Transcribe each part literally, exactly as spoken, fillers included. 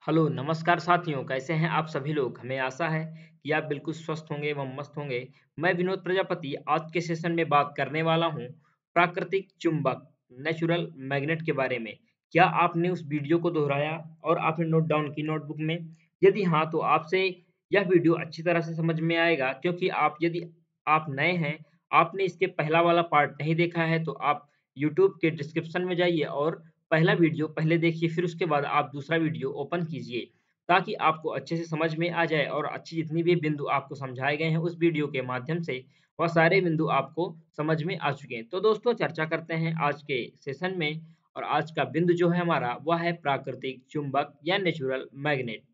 Hello, नमस्कार साथियों, कैसे हैं आप सभी लोग? हमें आशा है कि आप बिल्कुल स्वस्थ होंगे एवं मस्त होंगे। मैं विनोद प्रजापति आज के सेशन में बात करने वाला हूँ प्राकृतिक चुंबक नेचुरल मैग्नेट के बारे में। क्या आपने उस वीडियो को दोहराया और आपने नोट डाउन की नोटबुक में? यदि हाँ, तो आपसे यह वीडियो अच्छी तरह से समझ में आएगा क्योंकि आप यदि आप नए हैं, आपने इसके पहला वाला पार्ट नहीं देखा है, तो आप यूट्यूब के डिस्क्रिप्शन में जाइए और पहला वीडियो पहले देखिए, फिर उसके बाद आप दूसरा वीडियो ओपन कीजिए, ताकि आपको अच्छे से समझ में आ जाए और अच्छी जितनी भी बिंदु आपको समझाए गए हैं उस वीडियो के माध्यम से, वह सारे बिंदु आपको समझ में आ चुके हैं। तो दोस्तों चर्चा करते हैं आज के सेशन में और आज का बिंदु जो है हमारा, वह है प्राकृतिक चुंबक या नेचुरल मैग्नेट।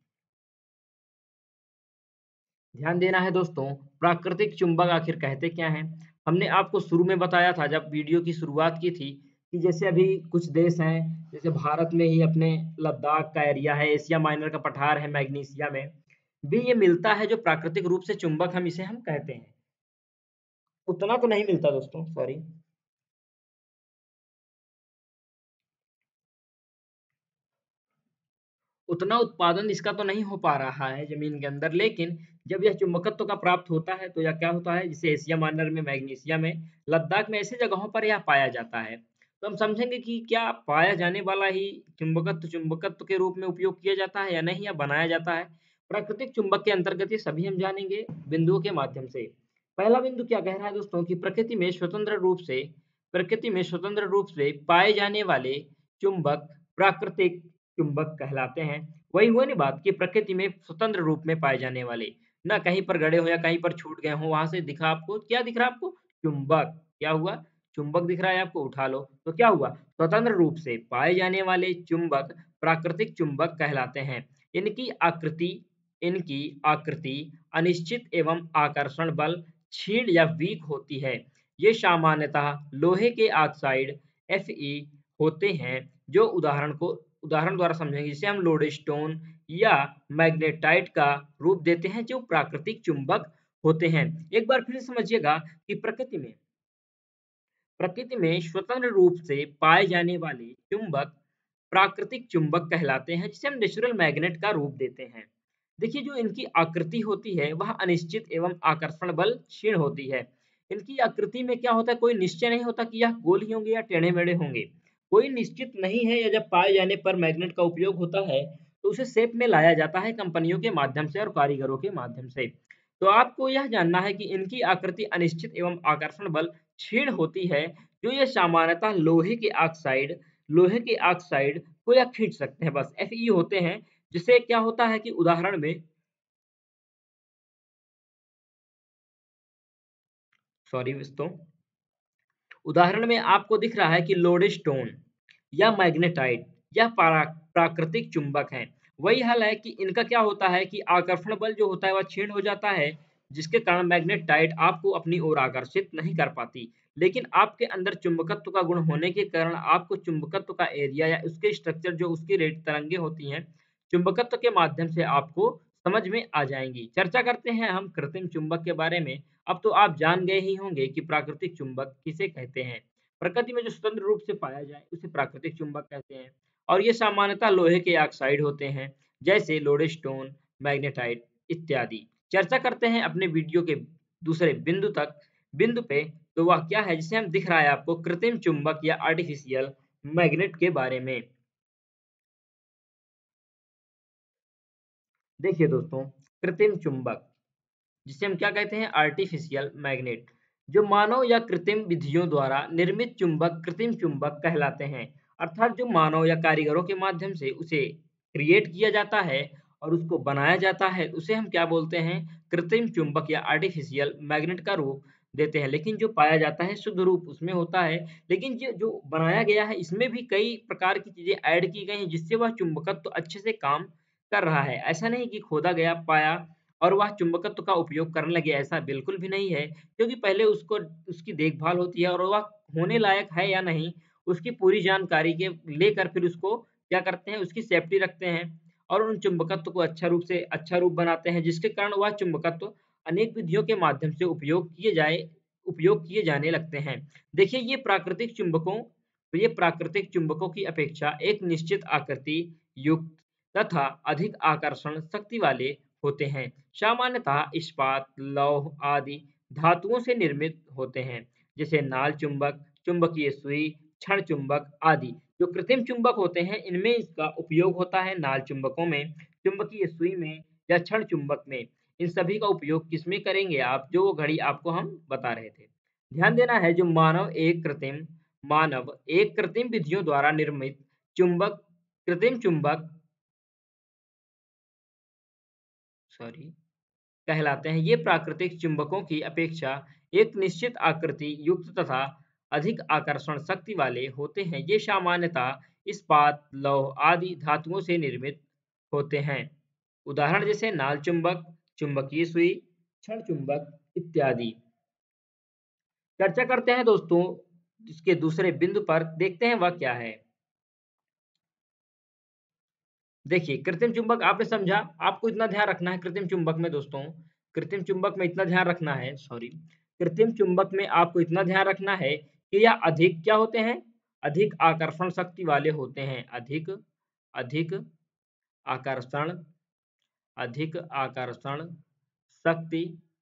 ध्यान देना है दोस्तों, प्राकृतिक चुंबक आखिर कहते क्या हैं? हमने आपको शुरू में बताया था जब वीडियो की शुरुआत की थी कि जैसे अभी कुछ देश हैं, जैसे भारत में ही अपने लद्दाख का एरिया है, एशिया माइनर का पठार है मैग्नीशिया में, भी ये मिलता है जो प्राकृतिक रूप से चुंबक हम इसे हम कहते हैं। उतना तो नहीं मिलता दोस्तों, सॉरी। उतना उत्पादन इसका तो नहीं हो पा रहा है ज़मीन के अंदर, लेकिन जब यह चुंबकत्व का प्राप्त होता है, तो यह क्या होता है, जैसे एशिया माइनर में, मैग्नीशिया में, लद्दाख में, ऐसी जगहों पर यह पाया जाता है। तो हम समझेंगे कि क्या पाया जाने वाला ही चुंबकत्व चुंबकत्व के रूप में उपयोग किया जाता है या नहीं, या बनाया जाता है? प्राकृतिक चुंबक के अंतर्गत ये सभी हम जानेंगे बिंदुओं के माध्यम से। पहला बिंदु क्या कह रहा है दोस्तों कि प्रकृति में स्वतंत्र रूप से प्रकृति में स्वतंत्र रूप से पाए जाने वाले चुंबक प्राकृतिक चुंबक कहलाते हैं। वही हुआ ना बात कि प्रकृति में स्वतंत्र रूप में पाए जाने वाले, ना कहीं पर गड़े हो या कहीं पर छूट गए हों, वहाँ से दिखा आपको, क्या दिख रहा है आपको? चुंबक। क्या हुआ? चुंबक दिख रहा है आपको, उठा लो। तो क्या हुआ? स्वतंत्र रूप से पाए जाने वाले चुंबक प्राकृतिक चुंबक कहलाते हैं। इनकी आकृति इनकी आकृति अनिश्चित एवं आकर्षण बल क्षीण या वीक होती है। ये सामान्यतः लोहे के ऑक्साइड Fe होते हैं, जो उदाहरण को उदाहरण द्वारा समझेंगे, जिसे हम लोडेस्टोन या मैग्नेटाइट का रूप देते हैं, जो प्राकृतिक चुंबक होते हैं। एक बार फिर समझिएगा कि प्रकृति में प्रकृति में स्वतंत्र रूप से पाए जाने वाले चुंबक प्राकृतिक चुंबक कहलाते हैं, जिसे हम नेचुरल मैग्नेट का रूप देते हैं। देखिए, जो इनकी आकृति होती है वह अनिश्चित एवं आकर्षण बल क्षीण होती है। इनकी आकृति में क्या होता है, कोई निश्चय नहीं होता कि यह गोल ही होंगे या टेढ़े मेढ़े होंगे, कोई निश्चित नहीं है। या जब पाए जाने पर मैग्नेट का उपयोग होता है, तो उसे शेप में लाया जाता है कंपनियों के माध्यम से और कारीगरों के माध्यम से। तो आपको यह जानना है कि इनकी आकृति अनिश्चित एवं आकर्षण बल क्षीण होती है, जो ये सामान्यतः लोहे के ऑक्साइड लोहे के ऑक्साइड को यह खींच सकते हैं, बस Fe होते हैं। जिससे क्या होता है कि उदाहरण में सॉरी दोस्तों, उदाहरण में आपको दिख रहा है कि लोडेस्टोन या मैग्नेटाइट या पारा प्राकृतिक चुंबक हैं। वही हाल है कि इनका क्या होता है कि आकर्षण बल जो होता है वह क्षीण हो जाता है, जिसके कारण मैग्नेटाइट आपको अपनी ओर आकर्षित नहीं कर पाती। लेकिन आपके अंदर चुंबकत्व का गुण होने के कारण आपको चुंबकत्व का एरिया या उसके स्ट्रक्चर, जो उसकी रेट तरंगे होती हैं, चुंबकत्व के माध्यम से आपको समझ में आ जाएंगी। चर्चा करते हैं हम कृत्रिम चुंबक के बारे में। अब तो आप जान गए ही होंगे कि प्राकृतिक चुंबक किसे कहते हैं। प्रकृति में जो स्वतंत्र रूप से पाया जाए उसे प्राकृतिक चुंबक कहते हैं, और ये सामान्यतः लोहे के ऑक्साइड होते हैं, जैसे लोडेस्टोन, मैग्नेटाइट इत्यादि। चर्चा करते हैं अपने वीडियो के दूसरे बिंदु तक बिंदु पे, तो वह क्या है जिसे हम दिख रहा है आपको, कृत्रिम चुंबक या आर्टिफिशियल मैग्नेट के बारे में। देखिए दोस्तों, कृत्रिम चुंबक जिसे हम क्या कहते हैं, आर्टिफिशियल मैग्नेट, जो मानव या कृत्रिम विधियों द्वारा निर्मित चुंबक कृत्रिम चुंबक कहलाते हैं। अर्थात जो मानव या कारीगरों के माध्यम से उसे क्रिएट किया जाता है और उसको बनाया जाता है, उसे हम क्या बोलते हैं, कृत्रिम चुंबक या आर्टिफिशियल मैग्नेट का रूप देते हैं। लेकिन जो पाया जाता है शुद्ध रूप उसमें होता है, लेकिन जो जो बनाया गया है इसमें भी कई प्रकार की चीजें ऐड की गई हैं, जिससे वह चुंबकत्व तो अच्छे से काम कर रहा है। ऐसा नहीं कि खोदा गया, पाया और वह चुंबकत्व का उपयोग करने लगे, ऐसा बिल्कुल भी नहीं है। क्योंकि पहले उसको उसकी देखभाल होती है और वह होने लायक है या नहीं, उसकी पूरी जानकारी के लेकर फिर उसको क्या करते हैं, उसकी सेफ्टी रखते हैं और उन चुंबकत्व को अच्छा रूप से अच्छा रूप बनाते हैं, जिसके कारण वह चुंबकत्व अनेक विधियों के माध्यम से उपयोग किए जाए उपयोग किए जाने लगते हैं। देखिए, ये प्राकृतिक चुंबकों तो ये प्राकृतिक चुंबकों की अपेक्षा एक निश्चित आकृति युक्त तथा अधिक आकर्षण शक्ति वाले होते हैं। सामान्यतः इस्पात, लौह आदि धातुओं से निर्मित होते हैं, जैसे नाल चुंबक, चुंबकीय सुई, क्षण चुंबक आदि। जो कृत्रिम चुंबक होते हैं, इनमें इसका उपयोग होता है नाल चुंबकों में, चुंबकीय सुई में या क्षण चुंबक में। इन सभी का उपयोग किसमें करेंगे आप, जो घड़ी आपको हम बता रहे थे। ध्यान देना है, जो मानव एक कृत्रिम मानव एक कृत्रिम विधियों द्वारा निर्मित चुंबक कृत्रिम चुंबक सॉरी कहलाते हैं। ये प्राकृतिक चुंबकों की अपेक्षा एक निश्चित आकृति युक्त तथा अधिक आकर्षण शक्ति वाले होते हैं। ये सामान्यतः इस्पात, लौह आदि धातुओं से निर्मित होते हैं। उदाहरण जैसे नाल चुंबक, चुंबकीय सुई, क्षण चुंबक इत्यादि। चर्चा करते हैं दोस्तों इसके दूसरे बिंदु पर, देखते हैं वह क्या है। देखिए, कृत्रिम चुंबक आपने समझा, आपको इतना ध्यान रखना है कृत्रिम चुंबक में दोस्तों, कृत्रिम चुंबक में इतना ध्यान रखना है सॉरी कृत्रिम चुंबक में आपको इतना ध्यान रखना है कि यह अधिक क्या होते हैं, अधिक आकर्षण शक्ति वाले होते हैं। अधिक अधिक आकर्षण अधिक आकर्षण शक्ति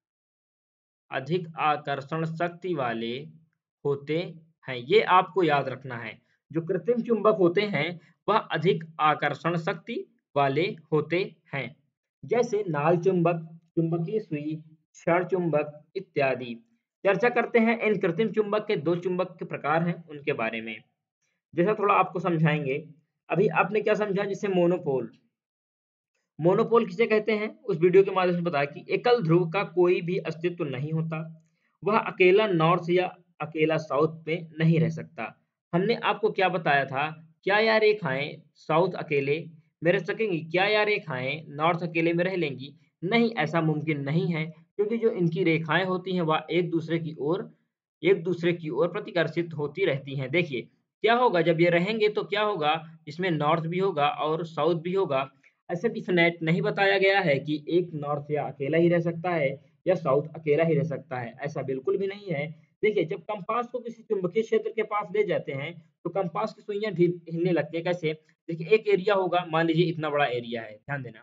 अधिक आकर्षण शक्ति वाले होते हैं। ये आपको याद रखना है। जो कृत्रिम चुंबक होते हैं, वह अधिक आकर्षण शक्ति वाले होते हैं। जैसे नाल चुंबक, चुंबकीय सुई, क्षण चुंबक इत्यादि। चर्चा करते हैं इन कृत्रिम चुंबक के दो चुंबक के प्रकार हैं, उनके बारे में। जैसा थोड़ा आपको समझाएंगे। अभी आपने क्या समझा, जैसे मोनोपोल। मोनोपोल किसे कहते हैं, उस वीडियो के माध्यम से बताया कि एकल ध्रुव का कोई भी अस्तित्व नहीं होता। वह अकेला नॉर्थ या अकेला साउथ में नहीं रह सकता। हमने आपको क्या बताया था, क्या यह रेखाएं साउथ अकेले में रह सकेंगी, क्या यह रेखाएं नॉर्थ अकेले में रह लेंगी? नहीं, ऐसा मुमकिन नहीं है, क्योंकि जो इनकी रेखाएं होती हैं वह एक दूसरे की ओर एक दूसरे की ओर प्रतिकर्षित होती रहती हैं। देखिए, क्या होगा जब ये रहेंगे तो क्या होगा, इसमें नॉर्थ भी होगा और साउथ भी होगा। ऐसे डिफिनेट नहीं बताया गया है कि एक नॉर्थ या अकेला ही रह सकता है या साउथ अकेला ही रह सकता है, ऐसा बिल्कुल भी नहीं है। देखिए, जब कंपास को किसी चुंबकीय क्षेत्र के पास ले जाते हैं तो कंपास की सुइयां ढील हिलने लगती है। कैसे? देखिए, एक एरिया होगा, मान लीजिए इतना बड़ा एरिया है, ध्यान देना।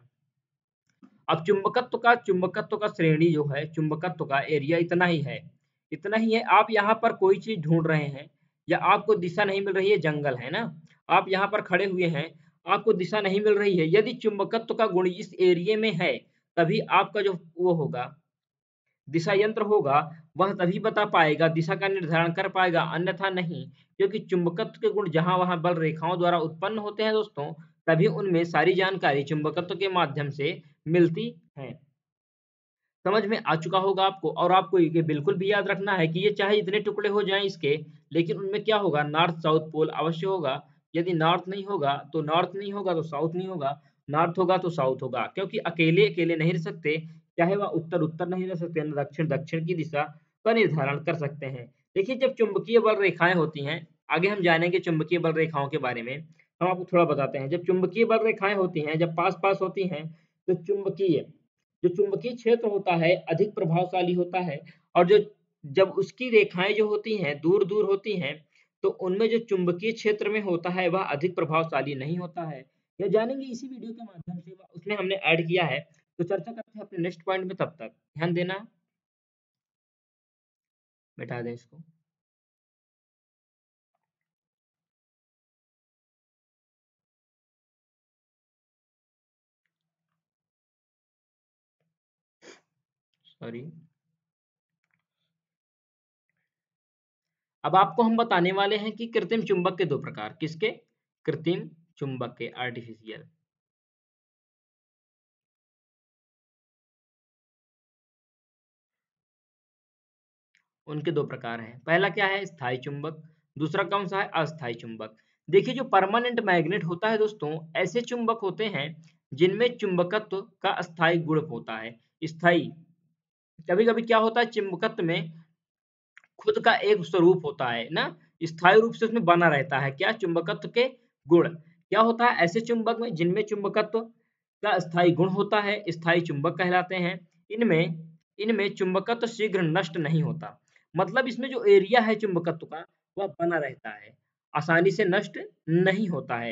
अब चुंबकत्व का चुंबकत्व का श्रेणी जो है, चुंबकत्व का एरिया इतना ही है, इतना ही है। आप यहाँ पर कोई चीज ढूंढ रहे हैं या आपको दिशा नहीं मिल रही है, जंगल है ना, आप यहाँ पर खड़े हुए हैं, आपको दिशा नहीं मिल रही है। यदि चुंबकत्व का गुण इस एरिया में है, तभी आपका जो वो होगा, दिशा यंत्र होगा, वह तभी बता पाएगा, दिशा का निर्धारण कर पाएगा, अन्यथा नहीं। क्योंकि चुंबकत्व के गुण जहां वहां बल रेखाओं द्वारा उत्पन्न होते हैं दोस्तों, तभी उनमें सारी जानकारी चुंबकत्व के माध्यम से मिलती है। समझ में आ चुका होगा आपको। और आपको ये बिल्कुल भी याद रखना है कि ये चाहे इतने टुकड़े हो जाएं इसके, लेकिन उनमें क्या होगा, नॉर्थ साउथ पोल अवश्य होगा। यदि नॉर्थ नहीं होगा तो नॉर्थ नहीं होगा तो साउथ नहीं होगा, नॉर्थ होगा तो साउथ होगा, क्योंकि अकेले अकेले नहीं रह सकते। चाहे वह उत्तर उत्तर नहीं रह सकते, न दक्षिण दक्षिण की दिशा का निर्धारण कर सकते हैं। देखिए, जब चुंबकीय बल रेखाएं होती हैं, आगे हम जानेंगे चुंबकीय बल रेखाओं के बारे में, हम आपको थोड़ा बताते हैं। जब चुंबकीय बल रेखाएं होती हैं, जब पास पास होती हैं, तो चुंबकीय जो चुंबकीय क्षेत्र होता है अधिक प्रभावशाली होता है। और जो जब उसकी रेखाएं जो होती हैं दूर दूर होती हैं, तो उनमें जो चुंबकीय क्षेत्र में होता है वह अधिक प्रभावशाली नहीं होता है। यह जानेंगे इसी वीडियो के माध्यम से, वह- उसमें हमने ऐड किया है। तो चर्चा करते हैं अपने नेक्स्ट पॉइंट में, तब तक ध्यान देना। मिटा दें इसको, सॉरी। अब आपको हम बताने वाले हैं कि कृत्रिम चुंबक के दो प्रकार, किसके? कृत्रिम चुंबक के, आर्टिफिशियल। उनके दो प्रकार हैं। पहला क्या है? स्थायी चुंबक। दूसरा कौन सा है? अस्थायी चुंबक। देखिए, जो परमानेंट मैग्नेट होता है दोस्तों, ऐसे चुंबक होते हैं जिनमें चुंबकत्व का स्थायी गुण होता है। स्थायी, कभी कभी क्या होता है, चुंबकत्व में खुद का एक स्वरूप होता है ना, स्थायी रूप से उसमें बना रहता है। क्या? चुंबकत्व के गुण। क्या होता है ऐसे चुंबक में जिनमें चुंबकत्व का स्थायी गुण होता है, स्थायी चुंबक कहलाते हैं। इनमें इनमें चुंबकत्व शीघ्र नष्ट नहीं होता। मतलब इसमें जो एरिया है चुंबकत्व का, वह बना रहता है, आसानी से नष्ट नहीं होता है।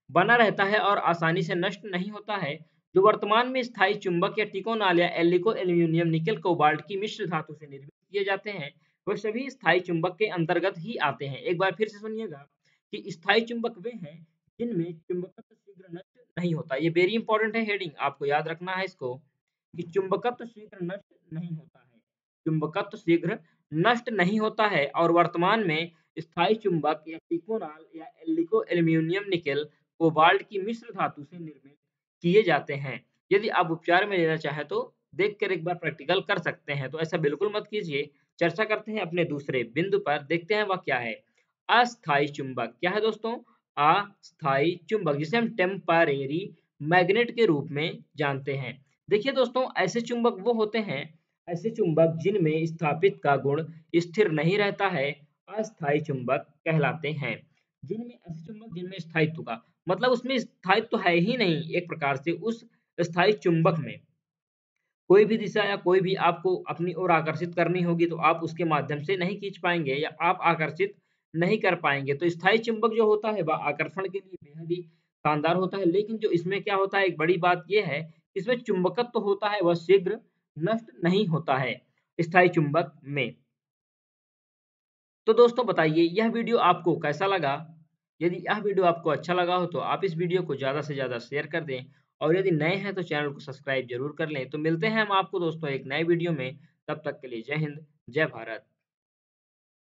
बना रहता है और आसानी से नष्ट नहीं होता है। जो वर्तमान में स्थायी चुंबक या टिकोनाल या एल्लिको एल्यूमीनियम निकेल कोबाल्ट की मिश्र धातु से निर्मित किए जाते हैं, वह सभी स्थायी चुंबक के अंतर्गत ही आते हैं। एक बार फिर से सुनिएगा कि स्थायी चुंबक वे हैं जिनमें चुंबकत्व शीघ्र नष्ट नहीं होता। ये वेरी इंपॉर्टेंट है हेडिंग, आपको याद रखना है इसको कि चुंबकत्व शीघ्र नष्ट नहीं होता है। चुंबकत्व शीघ्र नष्ट नहीं होता है और वर्तमान में स्थायी चुंबक या टिकोनाल या एल्लिको एल्यूमीनियम निकेल कोबाल्ट की मिश्र धातु से निर्मित किए जाते हैं। यदि आप उपचार में लेना चाहें तो देखकर एक बार प्रैक्टिकल कर सकते हैं, तो ऐसा बिल्कुल मत कीजिए। चर्चा करते हैं अपने दूसरे बिंदु पर, देखते हैं वह क्या है। अस्थायी चुंबक क्या है दोस्तों? अस्थायी चुंबक जिसे हम टेम्परेरी मैग्नेट के रूप में जानते हैं। देखिए दोस्तों, ऐसे चुंबक वो होते हैं, ऐसे चुंबक जिनमें स्थापित का गुण स्थिर नहीं रहता है, अस्थायी चुंबक कहलाते हैं। जिनमें ऐसे चुंबक जिनमें स्थायित्व का मतलब उसमें स्थायित्व है ही नहीं, एक प्रकार से उस स्थायी चुंबक में कोई भी दिशा या कोई भी आपको अपनी ओर आकर्षित करनी होगी तो आप उसके माध्यम से नहीं खींच पाएँगे या आप आकर्षित नहीं कर पाएँगे। तो स्थायी चुंबक जो होता है वह आकर्षण के लिए बेहद ही शानदार होता है, लेकिन जो इसमें क्या होता है, एक बड़ी बात ये है, इसमें चुंबकत्व तो होता है वह शीघ्र नष्ट नहीं होता है स्थायी चुंबक में। तो दोस्तों बताइए यह वीडियो आपको कैसा लगा? यदि यह वीडियो आपको अच्छा लगा हो तो आप इस वीडियो को ज़्यादा से ज़्यादा शेयर कर दें और यदि नए हैं तो चैनल को सब्सक्राइब ज़रूर कर लें। तो मिलते हैं हम आपको दोस्तों एक नए वीडियो में, तब तक के लिए जय हिंद, जय भारत।